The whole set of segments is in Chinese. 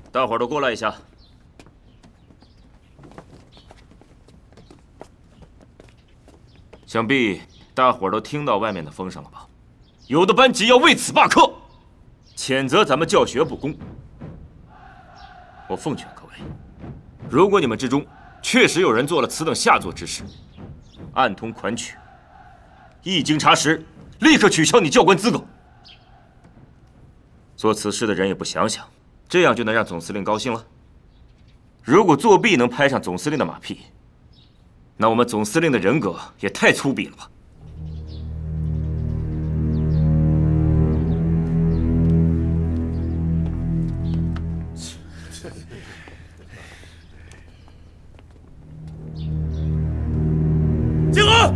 大伙儿都过来一下。想必大伙儿都听到外面的风声了吧？有的班级要为此罢课，谴责咱们教学不公。我奉劝各位，如果你们之中确实有人做了此等下作之事，暗通款曲，一经查实，立刻取消你教官资格。做此事的人也不想想，这样就能让总司令高兴了？如果作弊能拍上总司令的马屁，那我们总司令的人格也太粗鄙了吧！集合！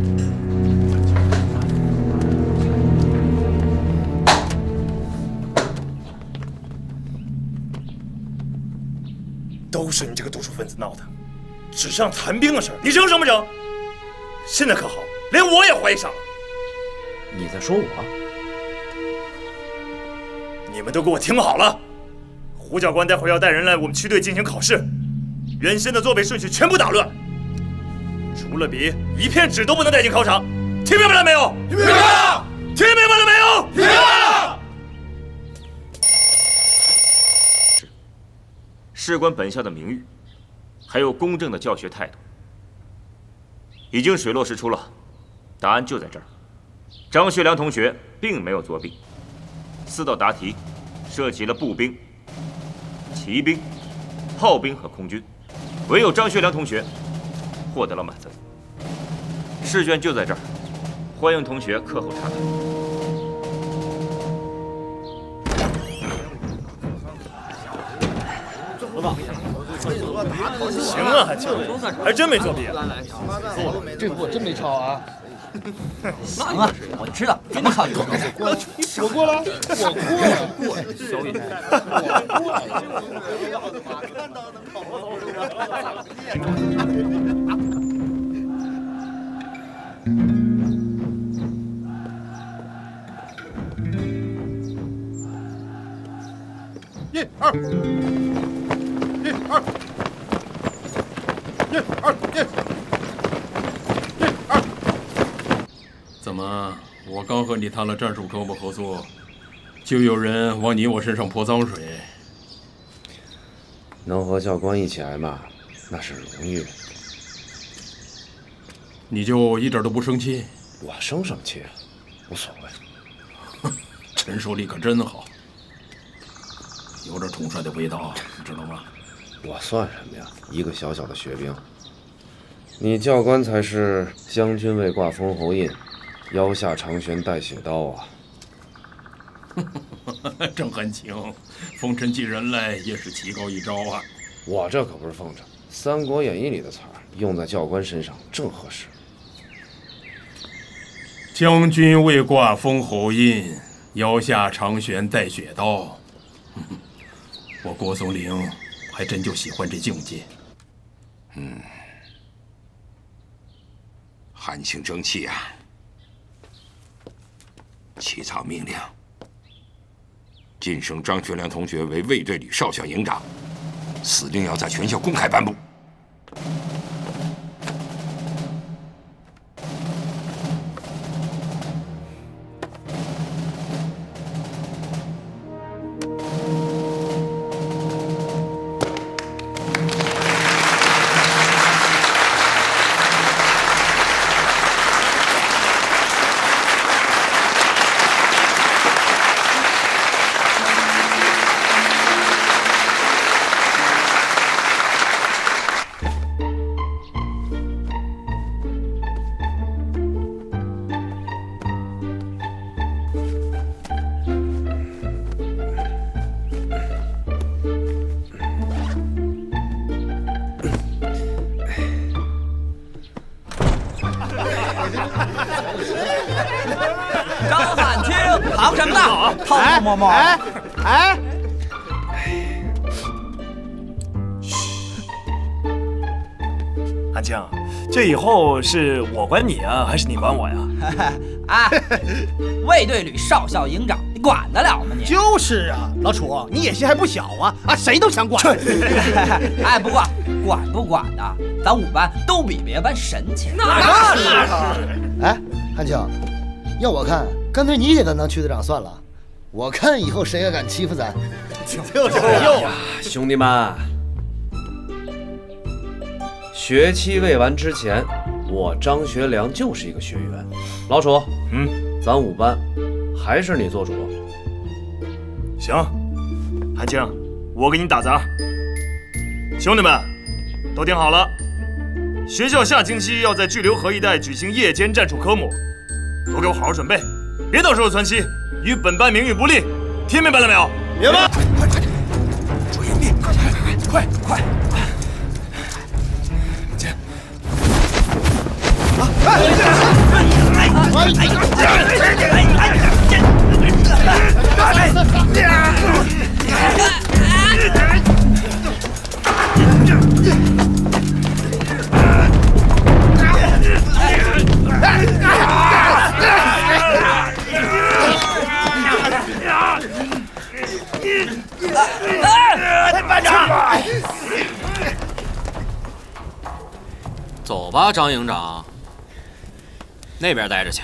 都是你这个读书分子闹的。纸上谈兵的事儿，你整什么整？现在可好，连我也怀疑上了。 你在说我？ 你们都给我听好了，胡教官待会儿要带人来我们区队进行考试，原先的作弊顺序全部打乱，除了笔，一片纸都不能带进考场，听明白了没有？听明白了！听明白了没有？听明白了！ 事关本校的名誉。还有公正的教学态度，已经水落石出了，答案就在这儿。张学良同学并没有作弊，4道答题涉及了步兵、骑兵、炮兵和空军，唯有张学良同学获得了满分。试卷就在这儿，欢迎同学课后查看。 走吧。行啊，还真还真没作弊啊！ 这个我真没抄啊！ 行啊，我知道怎么考你。 我过了，我过了， 小雨台， 1、2。 怎么，我刚和你谈了战术科目合作，就有人往你我身上泼脏水？ 能和教官一起挨骂，那是荣誉。 你就一点都不生气？ 我生什么气啊？无所谓。 陈守礼可真好，有点统帅的味道，你知道吗？ 我算什么呀？一个小小的学兵。你教官才是将军未挂封侯印，腰下长悬带血刀啊！ 真含情，风尘继人来也是棋高一招啊！ 我这可不是奉承，《三国演义》里的词儿用在教官身上正合适。 将军未挂封侯印，腰下长悬带血刀。我郭松龄还真就喜欢这境界。 含情争气啊！起草命令，晋升张学良同学为卫队旅少校营长，司令要在全校公开颁布。 张汉卿，扛什么呢？偷偷摸摸。 哎， 安青，这以后是我管你啊，还是你管我呀？ 啊，卫队旅少校营长， 管得了吗你？ 就是啊，老楚，你野心还不小啊，谁都想管。 哎，不过管不管的，咱5班都比别班神气。 那是。 哎，汉卿，要我看，干脆你也当区队长算了。我看以后谁还敢欺负咱？ 就是兄弟们，学期未完之前，我张学良就是一个学员。老楚，咱5班还是你做主。 行，韩青，我给你打杂。兄弟们，都听好了，学校下星期要在巨流河一带举行夜间战术科目，都给我好好准备，别到时候窜稀，与本班名誉不利，听明白了没有？明白。 快，注意力，快！进！ 班长， 走吧，张营长，那边待着去。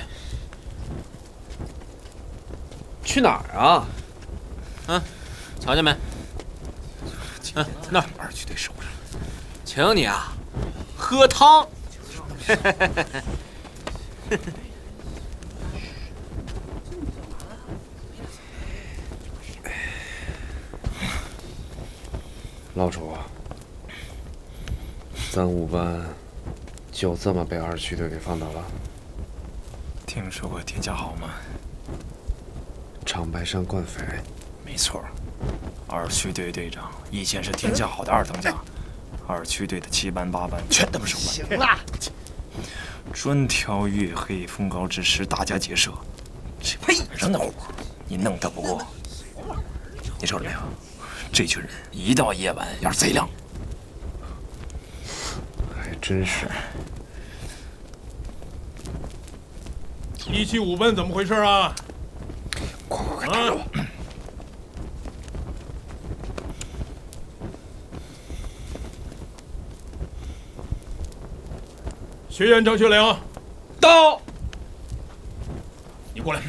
去哪儿啊？ 瞧见没？那儿 2区队守着， 请你啊，喝汤。 老楚，咱5班就这么被2区队给放倒了？ 听说过天下好吗？ 长白山灌匪。 没错，2区队队长以前是天下好的2等奖，2区队的7班8班全他妈手办。 行了， 专挑月黑风高之时打家劫舍，这晚上的活你弄得不过。你瞅着没有？这群人一到夜晚眼贼亮。 还真是。 1期5班怎么回事啊？ 快打住！ 学员张学良， 到。 你过来。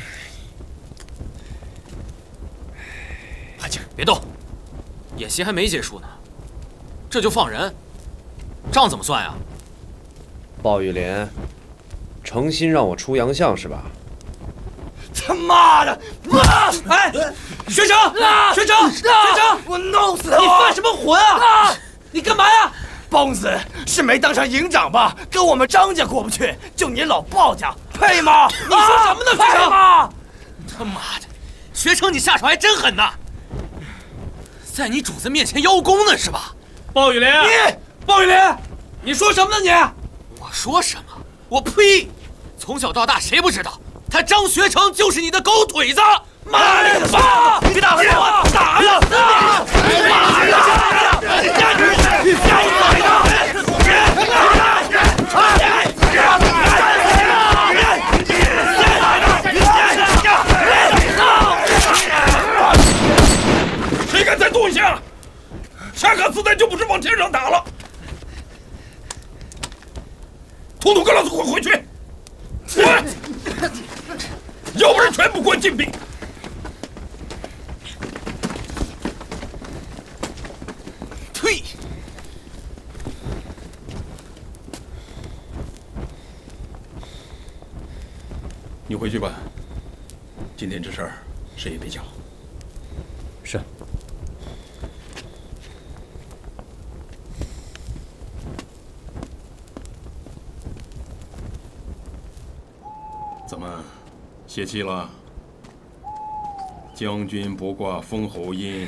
安静，别动。演习还没结束呢，这就放人，账怎么算呀？ 鲍玉莲，诚心让我出洋相是吧？ 他妈的！ 哎，学长，学长， 我弄死他！ 你犯什么浑啊？你干嘛呀？ 崩子是没当上营长吧？跟我们张家过不去，就你老鲍家配吗？ 你说什么呢，学长？ 吗？ 他妈的，学成你下手还真狠呐！在你主子面前邀功呢是吧？ 鲍玉莲， 鲍玉莲，你说什么呢你？ 我说什么？我呸！从小到大谁不知道，他张学成就是你的狗腿子！ 妈的妈！你打我！打呀！ 谁敢再动一下，下颗子弹就不是往天上打了！统统给老子滚回去！滚！要不然全部关禁闭！ 退！ 你回去吧，今天这事儿谁也别讲。 是。 怎么，泄气了？将军不挂封侯印，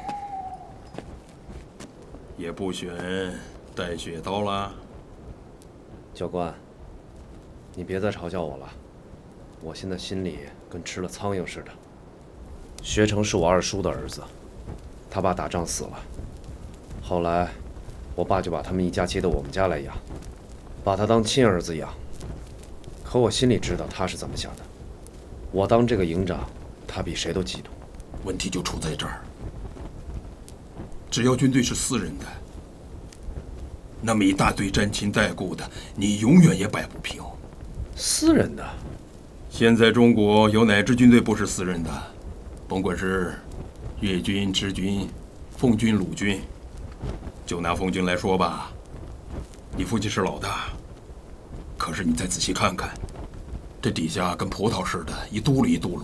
也不选带血刀啦？ 教官，你别再嘲笑我了，我现在心里跟吃了苍蝇似的。学成是我2叔的儿子，他爸打仗死了，后来我爸就把他们一家接到我们家来养，把他当亲儿子养。可我心里知道他是怎么想的，我当这个营长他比谁都嫉妒。 问题就出在这儿。只要军队是私人的，那么一大堆沾亲带故的，你永远也摆不平。 私人的？ 现在中国有哪支军队不是私人的？甭管是粤军、直军、奉军、鲁军，就拿奉军来说吧，你父亲是老大，可是你再仔细看看，这底下跟葡萄似的，一嘟噜一嘟噜。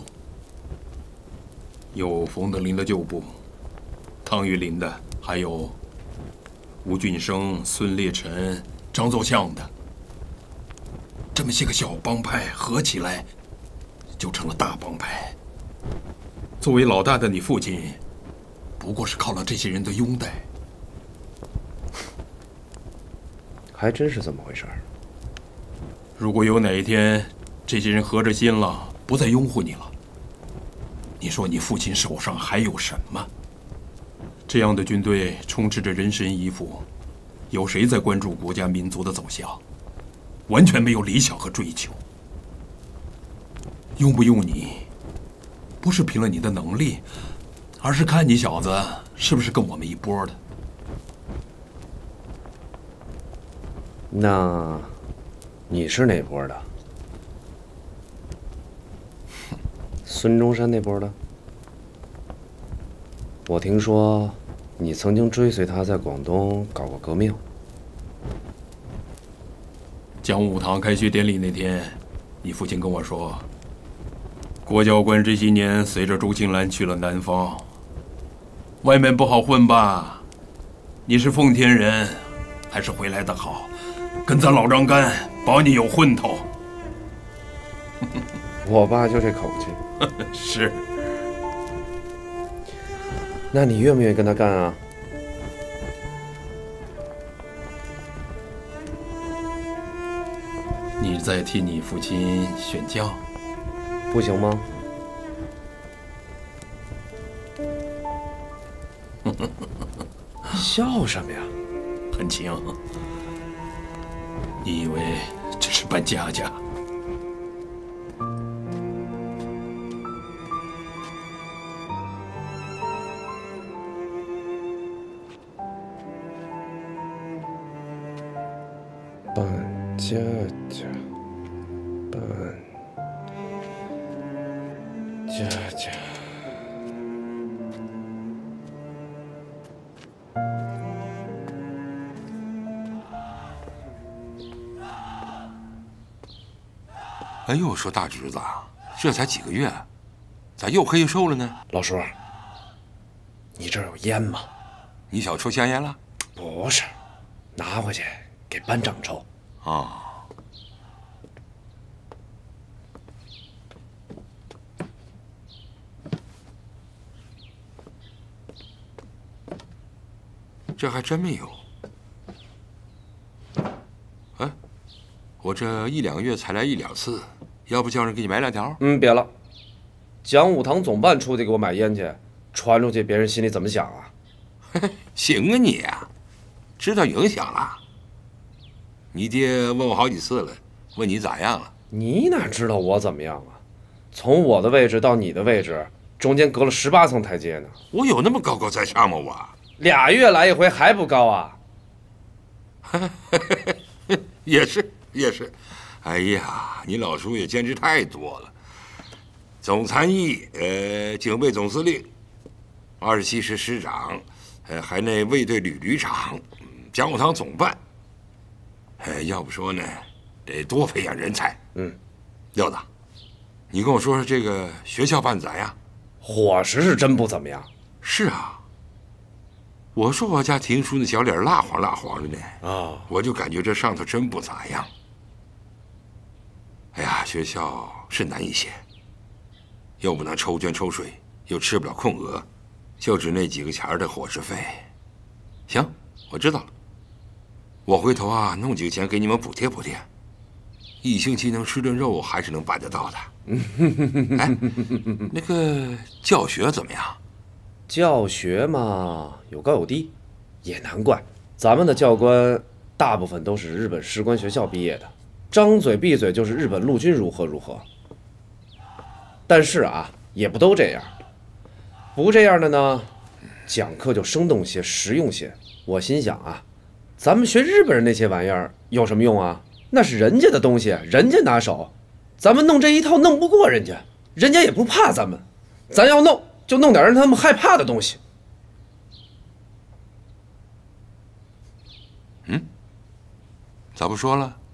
有冯德林的旧部，汤玉麟的，还有吴俊升、孙烈臣、张作相的，这么些个小帮派合起来，就成了大帮派。作为老大的你父亲，不过是靠了这些人的拥戴。 还真是这么回事儿。 如果有哪一天，这些人合着心了，不再拥护你了，你说你父亲手上还有什么？这样的军队充斥着人神依附，有谁在关注国家民族的走向？完全没有理想和追求。用不用你，不是凭了你的能力，而是看你小子是不是跟我们一波的。 那你是哪波的？孙中山那波的？我听说你曾经追随他在广东搞过革命。 讲武堂开学典礼那天，你父亲跟我说，郭教官这些年随着周青兰去了南方，外面不好混吧？你是奉天人，还是回来的好？跟咱老张干，保你有混头。 我爸就这口气。 是。 那你愿不愿意跟他干啊？ 你在替你父亲选将， 不行吗？笑什么呀？ 很轻。你以为这是扮家家？ 扮家家，扮家家。 哎呦，说大侄子，这才几个月，咋又黑又瘦了呢？ 老叔，你这儿有烟吗？ 你小抽香烟了？ 不是，拿回去给班长抽。 啊。这还真没有。哎，我这1、2个月才来1、2次，要不叫人给你买2条？ 别了，讲武堂总办出去给我买烟去，传出去别人心里怎么想啊？ 行啊你呀，知道影响了。你爹问我好几次了，问你咋样了？ 你哪知道我怎么样啊？从我的位置到你的位置，中间隔了18层台阶呢。 我有那么高高在上吗？我 2月来一回还不高啊？ 也是也是。哎呀，你老叔也兼职太多了，总参议，警备总司令，27师师长，还那卫队旅长，讲武堂总办。要不说呢，得多培养人才。廖子，你跟我说说这个学校办咋样？ 伙食是真不怎么样。 是啊，我说我家庭叔那小脸蜡黄蜡黄的呢，我就感觉这上头真不咋样。哎呀，学校是难一些，又不能抽捐抽水，又吃不了空额，就只那几个钱的伙食费。行，我知道了，我回头啊弄几个钱给你们补贴补贴，1星期能吃顿肉还是能办得到的。哎，那个教学怎么样？ 教学嘛，有高有低，也难怪咱们的教官大部分都是日本士官学校毕业的，张嘴闭嘴就是日本陆军如何如何。但是啊， 也不都这样。不这样的呢，讲课就生动些、实用些。我心想啊，咱们学日本人那些玩意儿有什么用啊？那是人家的东西，人家拿手。咱们弄这一套弄不过人家，人家也不怕咱们。咱要弄，就弄点让他们害怕的东西。 咋不说了？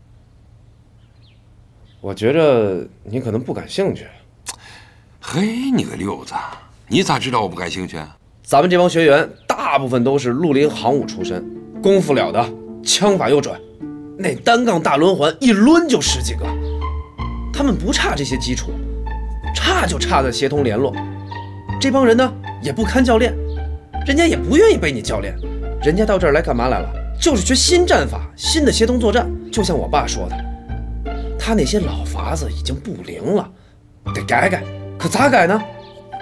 我觉着你可能不感兴趣。 嘿，你个溜子，你咋知道我不感兴趣啊？ 咱们这帮学员大部分都是绿林行伍出身，功夫了得，枪法又准，那单杠大轮环一抡就10几个。他们不差这些基础，差就差在协同联络。这帮人呢也不看教练，人家也不愿意被你教练，人家到这儿来干嘛来了？就是学新战法，新的协同作战。就像我爸说的，他那些老法子已经不灵了，得改改。可咋改呢？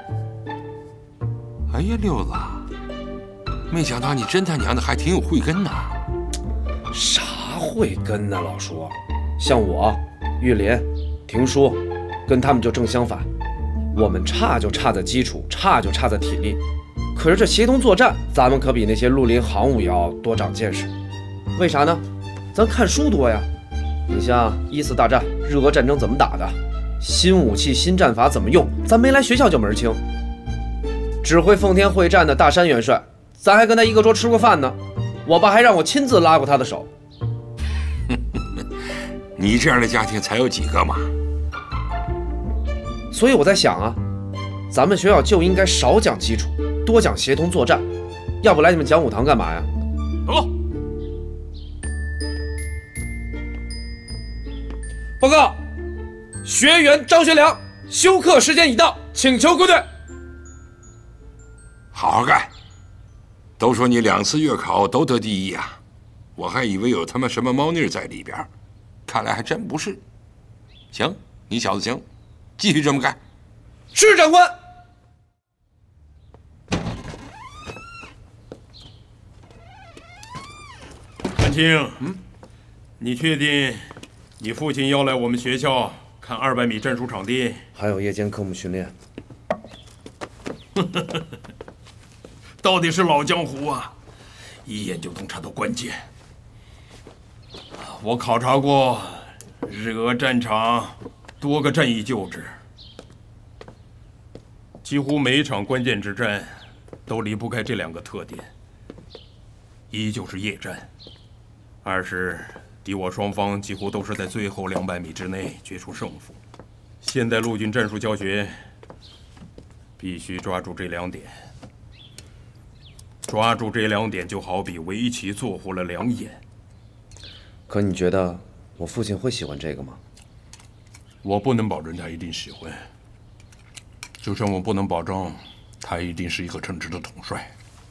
哎呀，溜子，没想到你真他娘的还挺有慧根呐！ 啥慧根呢，老叔？像我、玉林、婷叔，跟他们就正相反。我们差就差在基础，差就差在体力。可是这协同作战，咱们可比那些绿林行伍要多长见识。为啥呢？咱看书多呀。你像14大战，日俄战争怎么打的，新武器、新战法怎么用，咱没来学校就门清。指挥奉天会战的大山元帅，咱还跟他一个桌吃过饭呢。我爸还让我亲自拉过他的手。 你这样的家庭才有几个嘛？ 所以我在想啊，咱们学校就应该少讲基础，多讲协同作战，要不来你们讲武堂干嘛呀？ 走。 报告，学员张学良，休课时间已到，请求归队。 好好干。都说你2次月考都得第1啊，我还以为有他妈什么猫腻在里边，看来还真不是。行，你小子行，继续这么干。 是长官。 韩青，你确定你父亲要来我们学校看200米战术场地？ 还有夜间科目训练。 到底是老江湖啊，一眼就能查到关键。我考察过日俄战场多个战役旧址，几乎每一场关键之战都离不开这2个特点：一就是夜战，二是敌我双方几乎都是在最后200米之内决出胜负。现代陆军战术教学必须抓住这2点。抓住这2点，就好比围棋做活了2眼。 可你觉得我父亲会喜欢这个吗？ 我不能保证他一定喜欢，就像我不能保证他一定是一个称职的统帅。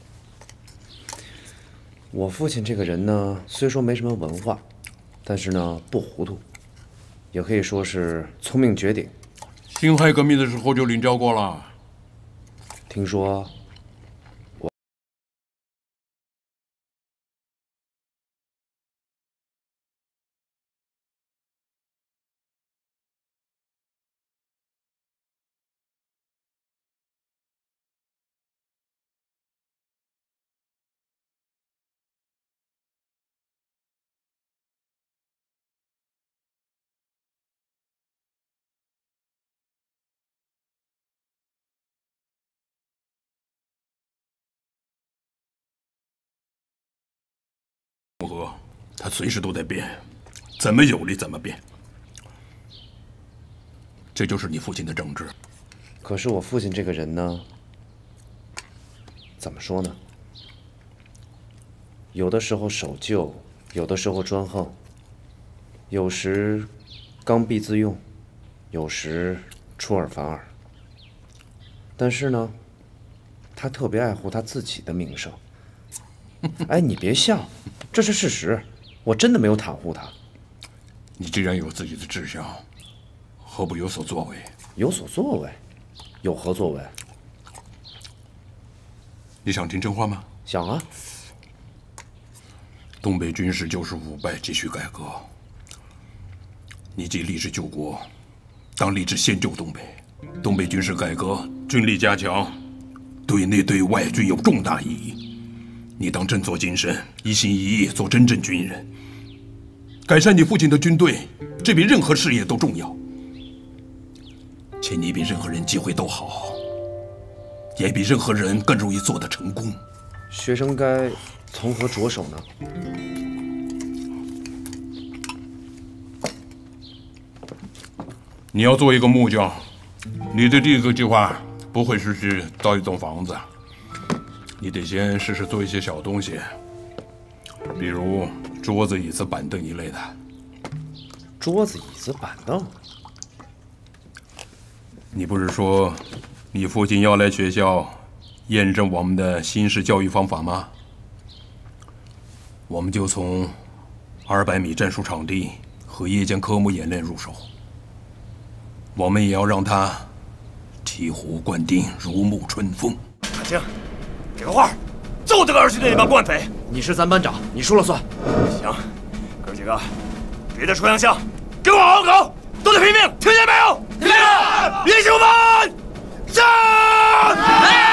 我父亲这个人呢，虽说没什么文化，但是呢不糊涂，也可以说是聪明绝顶。 辛亥革命的时候就领教过了。 听说他随时都在变，怎么有利怎么变。这就是你父亲的政治。 可是我父亲这个人呢，怎么说呢？有的时候守旧，有的时候专横，有时刚愎自用，有时出尔反尔。但是呢，他特别爱护他自己的名声。哎，你别笑，这是事实，我真的没有袒护他。 你既然有自己的志向，何不有所作为？ 有所作为？有何作为？ 你想听真话吗？ 想啊。 东北军事就是腐败，急需改革。你既立志救国，当立志先救东北。 东北军事改革，军力加强，对内对外均有重大意义。你当振作精神，一心一意做真正军人，改善你父亲的军队，这比任何事业都重要。且你比任何人机会都好，也比任何人更容易做得成功。 学生该从何着手呢？ 你要做一个木匠，你的第一个计划不会是去造一栋房子，你得先试试做一些小东西，比如桌子、椅子、板凳一类的。 桌子、椅子、板凳。 你不是说你父亲要来学校验证我们的新式教育方法吗？我们就从200米战术场地和夜间科目演练入手。我们也要让他醍醐灌顶，如沐春风。 韩青，给个话，就这个2区队那帮惯匪。 你是3班长，你说了算。 行，哥几个，别再出洋相，给我好好搞，都得拼命，听见没有？听见！英雄们，战！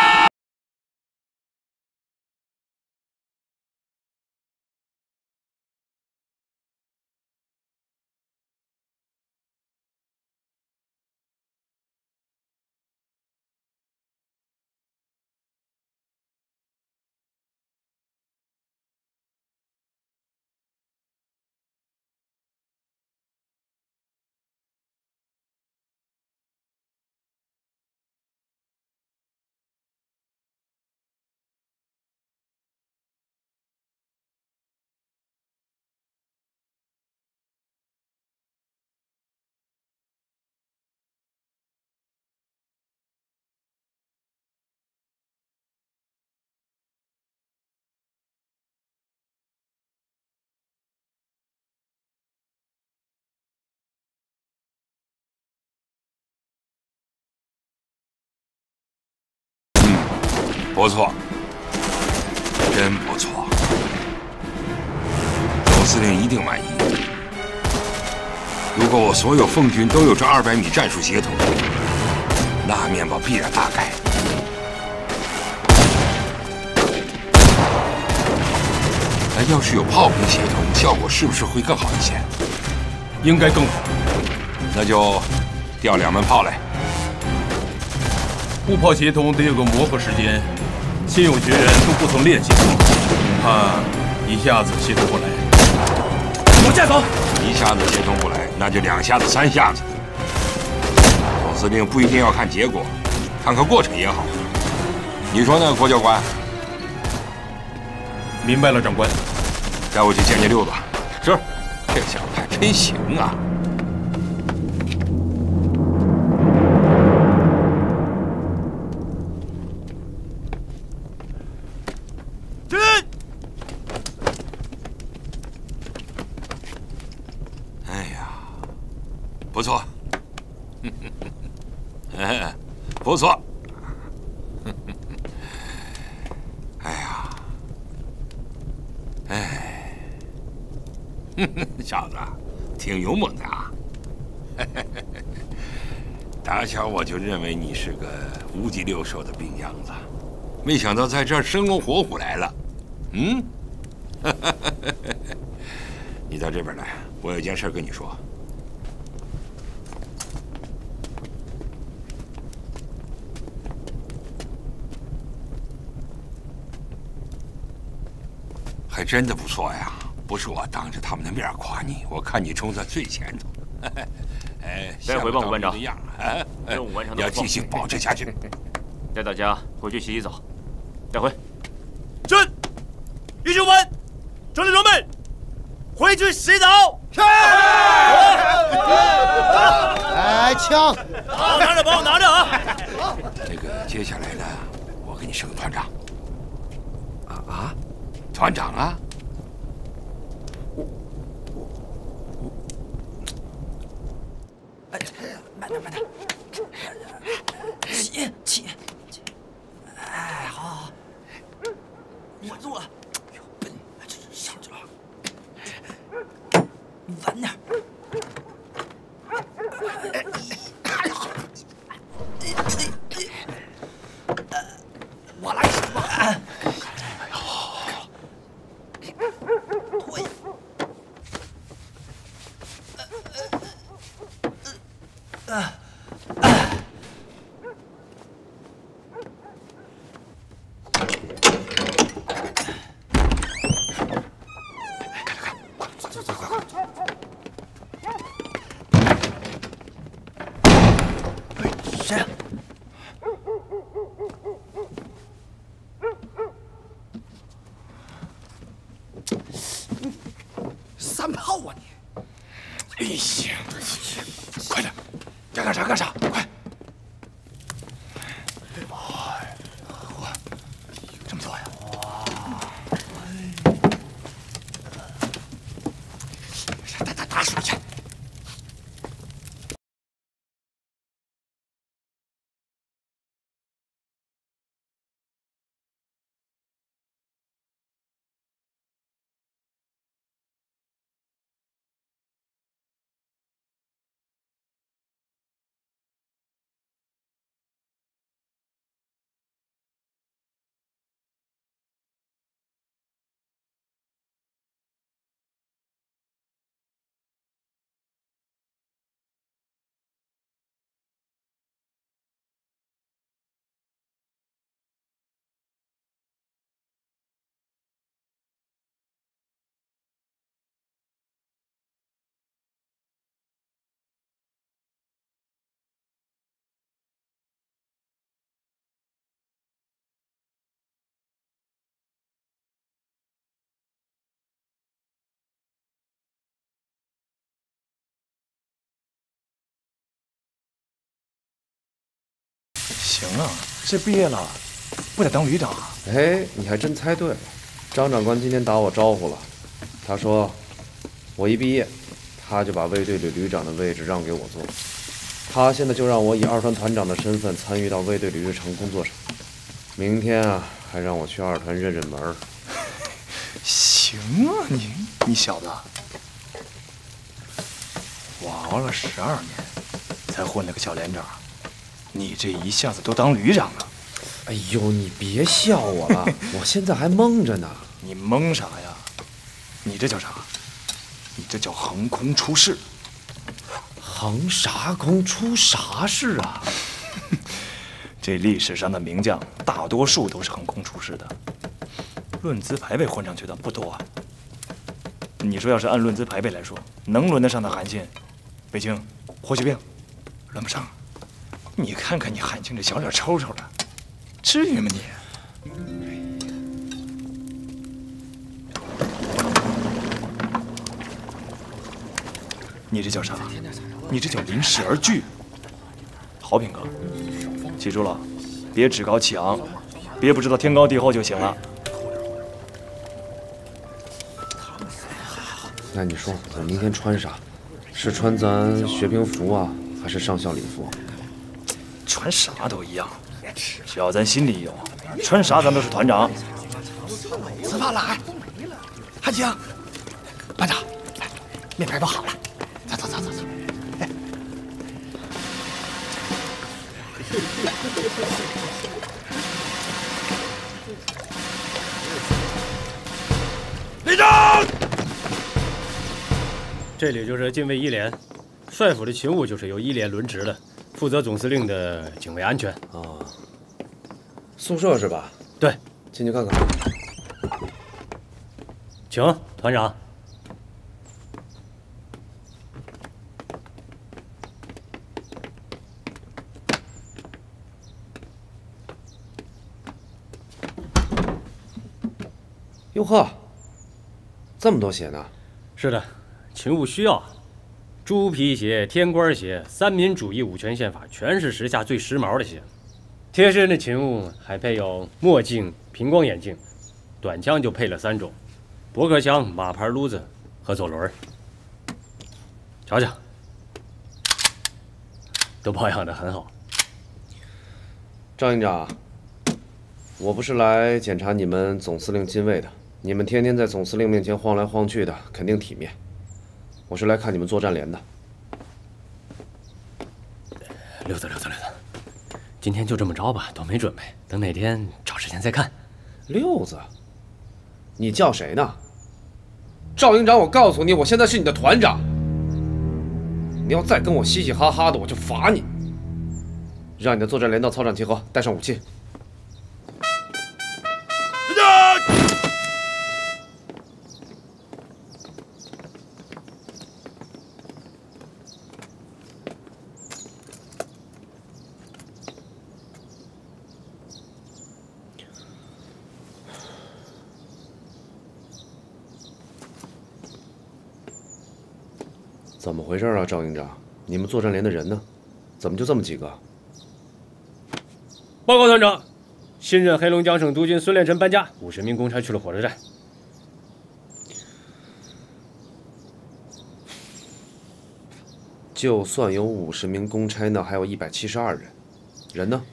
不错，真不错，总司令一定满意。如果我所有奉军都有这200米战术协同，那面包必然大开。要是有炮兵协同，效果是不是会更好一些？ 应该更好。 那就调2门炮来。 步炮协同得有个磨合时间，新有学员都不曾练习过，恐怕一下子协同不来。 往下走， 一下子协同不来，那就2下子、3下子。总司令不一定要看结果，看看过程也好。你说呢，郭教官？ 明白了，长官。 带我去见见六子。 是。 这小子还真行啊！不错，不错。哎呀，小子，挺勇猛的啊！打小我就认为你是个无鸡六手的兵样子，没想到在这儿生龙活虎来了。你到这边来，我有件事跟你说。还真的不错呀！不是我当着他们的面夸你，我看你冲在最前头。 带回吧，伍班长。 任务完成，要继续保持下去。 带大家回去洗洗澡。带回。 是。英雄们，整理装备，回去洗澡。是。 哎，枪！ 好，拿着，帮我拿着啊！ 那个，接下来呢，我给你升团长。团长啊！ 慢点，起！哎，好，稳住了，笨，这上去了，稳点。 我来什么？脱呀！谁呀？三炮啊你！ 哎呀，快点，该干啥干啥，快！这么多呀！打水去！ 行啊，这毕业了，不得当旅长啊？ 哎，你还真猜对了。张长官今天打我招呼了，他说我一毕业，他就把卫队里旅长的位置让给我做。他现在就让我以2团团长的身份参与到卫队里日常工作上。明天啊，还让我去2团认认门。 行啊，你小子，我熬了12年，才混了个小连长。你这一下子都当旅长了。 哎呦，你别笑我了，我现在还懵着呢。 你懵啥呀？你这叫啥？你这叫横空出世。 横啥空出啥事啊？ 这历史上的名将，大多数都是横空出世的。论资排辈混上去的不多啊。你说要是按论资排辈来说，能轮得上的韩信、卫青、霍去病，轮不上。你看看你韩青这小脸抽抽的，至于吗你？你这叫啥？你这叫临事而惧。好品格，记住了，别趾高气昂，别不知道天高地厚就行了。 那你说我明天穿啥？是穿咱学兵服啊，还是上校礼服？ 穿啥都一样，只要咱心里有，穿啥咱都是团长。 此话来，韩青，班长，来，面片都好了，走。哎， 立正！ 这里就是禁卫1连，帅府的勤务就是由1连轮值的。负责总司令的警卫安全啊，宿舍是吧？ 对， 进去看看。 请团长。 哟呵，这么多血呢？ 是的，勤务需要。猪皮鞋、天官鞋、三民主义五权宪法全是时下最时髦的鞋。贴身的勤务还配有墨镜、平光眼镜，短枪就配了3种：驳壳枪、马牌撸子和左轮。瞧瞧，都保养得很好。 张营长，我不是来检查你们总司令禁卫的，你们天天在总司令面前晃来晃去的，肯定体面。我是来看你们作战连的。 溜达， 今天就这么着吧，都没准备，等哪天找时间再看。 六子，你叫谁呢？赵营长，我告诉你，我现在是你的团长。你要再跟我嘻嘻哈哈的，我就罚你。让你的作战连到操场集合，带上武器。怎么回事啊，赵营长？你们作战连的人呢？怎么就这么几个？ 报告团长，新任黑龙江省督军孙烈臣搬家，50名公差去了火车站。 就算有50名公差呢，还有172人，人呢？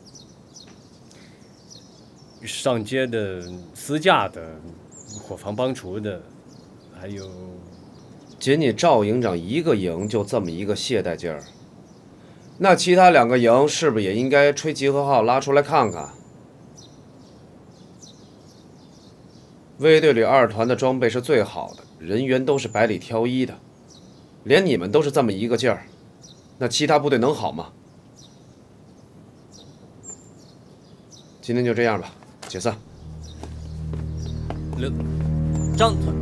上街的、私架的、伙房帮厨的，还有…… 仅你赵营长一个营就这么一个懈怠劲儿，那其他2个营是不是也应该吹集合号拉出来看看？卫队里2团的装备是最好的，人员都是百里挑一的，连你们都是这么一个劲儿，那其他部队能好吗？今天就这样吧，解散。 张团。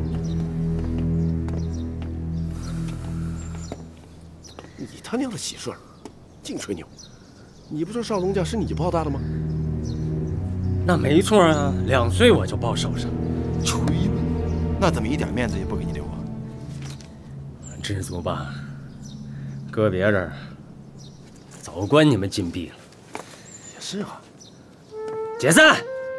你他娘的喜事儿，净吹牛！你不说少东家是你抱大的吗？ 那没错啊，2岁我就抱手上。 吹吧，那怎么一点面子也不给你留啊？ 知足吧，搁别人早关你们禁闭了。 也是啊。 解散。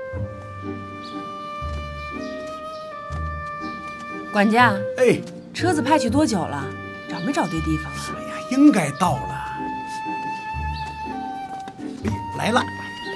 管家， 哎， 车子派去多久了？找没找对地方啊？ 哎呀，应该到了。哎，来了。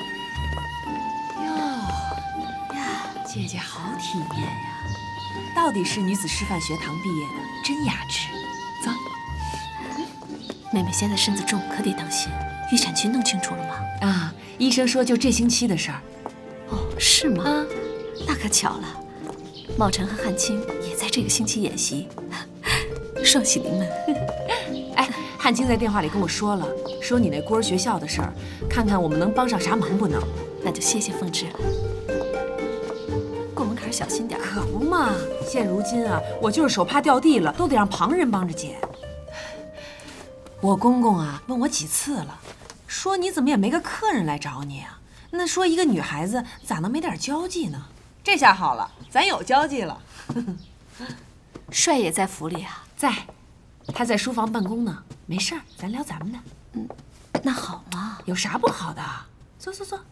哟呀，姐姐好体面呀！到底是女子师范学堂毕业的，真雅致。走。 妹妹现在身子重，可得当心。预产期弄清楚了吗？ 啊，医生说就这星期的事儿。 哦，是吗？ 啊， 那可巧了。茂成和汉卿也在这个星期演习，双喜临门。 哎，汉卿在电话里跟我说了，说你那孤儿学校的事儿，看看我们能帮上啥忙不能。 那就谢谢凤芝了。过门槛小心点。 可不嘛，现如今啊，我就是手帕掉地了，都得让旁人帮着捡。我公公啊，问我几次了，说你怎么也没个客人来找你啊？那说一个女孩子咋能没点交际呢？这下好了，咱有交际了。 帅也在府里啊？ 在，他在书房办公呢。没事儿，咱聊咱们的。 嗯，那好嘛。 有啥不好的？坐坐坐。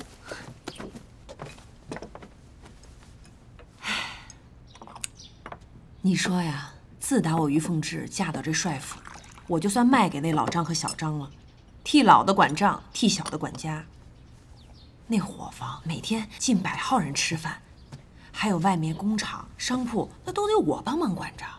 你说呀，自打我于凤至嫁到这帅府，我就算卖给那老张和小张了，替老的管账，替小的管家。那伙房每天近100号人吃饭，还有外面工厂、商铺，那都得我帮忙管着。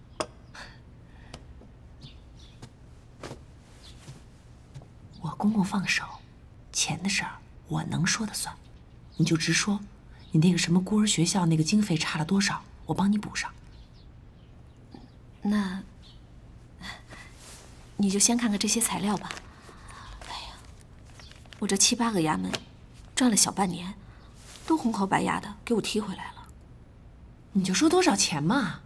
我公公放手，钱的事儿我能说的算，你就直说，你那个什么孤儿学校那个经费差了多少，我帮你补上。 那，你就先看看这些材料吧。哎呀，我这7、8个衙门。转了小半年，都红口白牙的给我提回来了。 你就说多少钱嘛？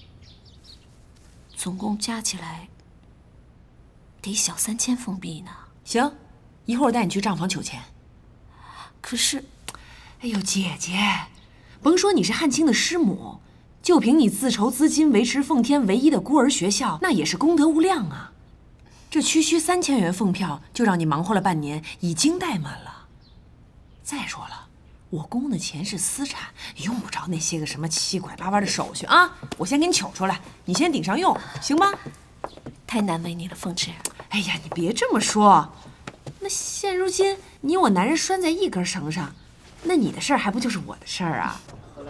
总共加起来得小3000凤币呢。 行，一会儿我带你去账房取钱。 可是， 哎呦，姐姐，甭说你是汉卿的师母，就凭你自筹资金维持奉天唯一的孤儿学校，那也是功德无量啊。这区区3000元凤票，就让你忙活了半年，已经怠慢了。再说了，我公的钱是私产，用不着那些个什么七拐八弯的手续啊！我先给你取出来，你先顶上用，行吗？ 太难为你了，凤芝。 哎呀，你别这么说。那现如今你我男人拴在一根绳上，那你的事儿还不就是我的事儿啊？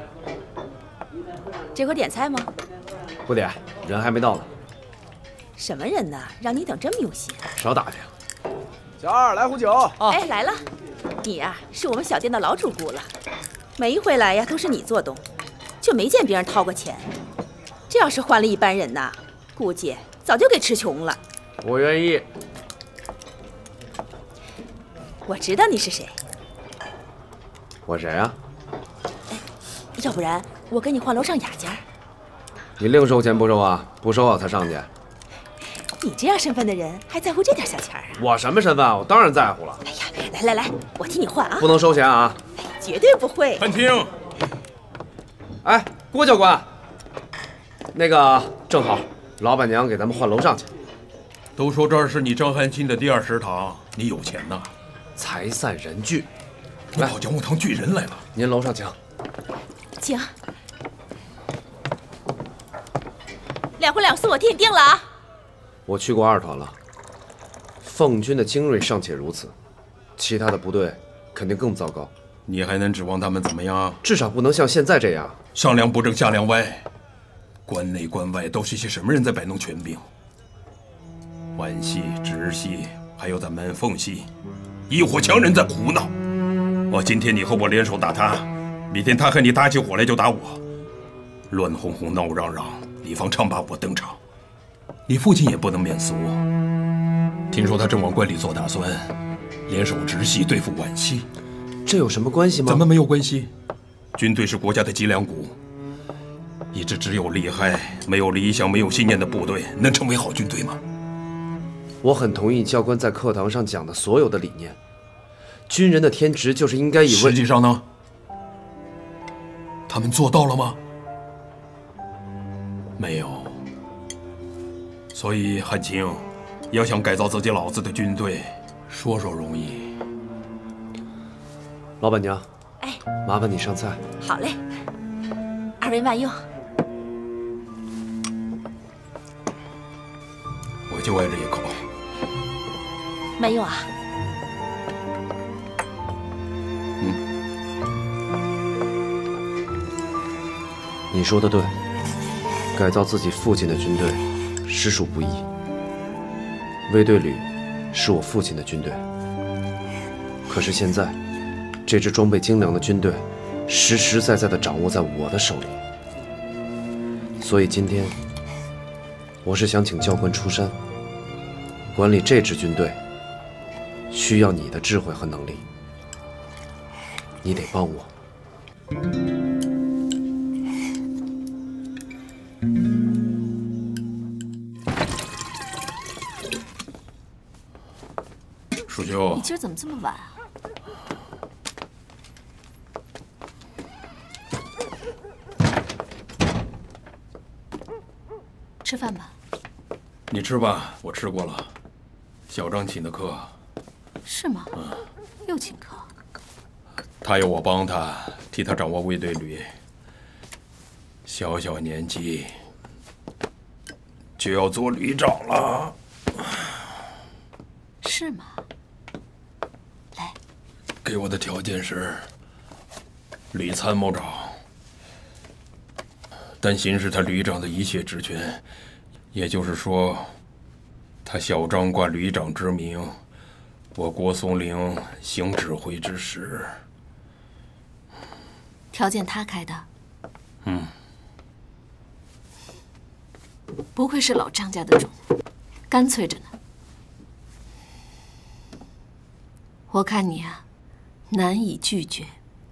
这会儿点菜吗？ 不点，人还没到呢。 什么人呢？让你等这么用心？ 少打听。 小二来壶酒。 哎，来了。你呀，是我们小店的老主顾了，每一回来呀都是你做东，就没见别人掏过钱。这要是换了一般人呐，估计早就给吃穷了。 我愿意。 我知道你是谁。 我谁啊？ 要不然我跟你换楼上雅间。 你另收钱不收啊？不收我才上去。 你这样身份的人还在乎这点小钱啊？ 我什么身份啊？我当然在乎了。 哎呀，来，我替你换啊！ 不能收钱啊！ 绝对不会。 汉卿， 哎，郭教官，那个正好，老板娘给咱们换楼上去。 都说这儿是你张汉卿的第二食堂，你有钱呐？ 财散人聚， 来，老姜木堂聚人来了。 您楼上请。 请。2荤2素我替你定了啊。 我去过2团了，奉军的精锐尚且如此，其他的部队肯定更糟糕。 你还能指望他们怎么样？ 至少不能像现在这样， 上梁不正下梁歪。关内关外都是些什么人在摆弄权柄？皖系、直系，还有咱们奉系，一伙强人在胡闹。今天你和我联手打他，明天他和你打起火来就打我，乱哄哄闹嚷嚷，你方唱罢我登场。你父亲也不能免俗。听说他正往关里做打算，联手直系对付皖系， 这有什么关系吗？ 咱们没有关系。军队是国家的脊梁骨，一支只有利害、没有理想、没有信念的部队，能成为好军队吗？ 我很同意教官在课堂上讲的所有的理念。军人的天职就是应该以为…… 实际上呢？他们做到了吗？没有。所以汉卿，要想改造自己老子的军队，说容易。 老板娘， 哎， 麻烦你上菜。 好嘞，2位慢用。 我就爱这一口。 慢用啊。 你说的对，改造自己父亲的军队实属不易。卫队旅是我父亲的军队，可是现在这支装备精良的军队实实在在地掌握在我的手里。所以今天我是想请教官出山管理这支军队，需要你的智慧和能力，你得帮我。 蜀秋， 你今儿怎么这么晚啊？吃饭吧。 你吃吧，我吃过了。小张请的客。 是吗？又请客。 他要我帮他，替他掌握卫队旅。小小年纪就要做旅长了。 是吗？来， 给我的条件是旅参谋长，但行使他旅长的一切职权，也就是说，他小张挂旅长之名，我郭松龄行指挥之时。 条件他开的。 嗯。 不愧是老张家的种，干脆着呢。我看你啊，难以拒绝。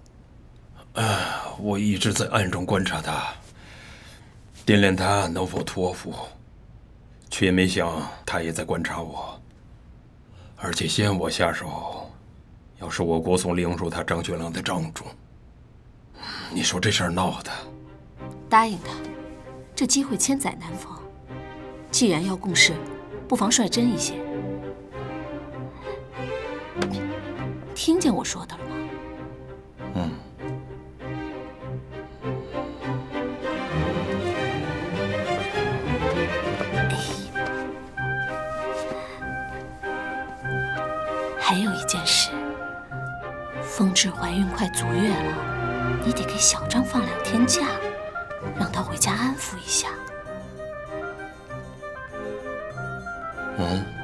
我一直在暗中观察他，掂量他能否托付，却没想他也在观察我，而且先我下手。要是我郭松龄入他张学良的帐中，你说这事儿闹的。 答应他，这机会千载难逢。既然要共事，不妨率真一些。听见我说的了吗？ 嗯。 还有一件事，凤至怀孕快足月了，你得给小张放2天假，让他回家安抚一下。 嗯。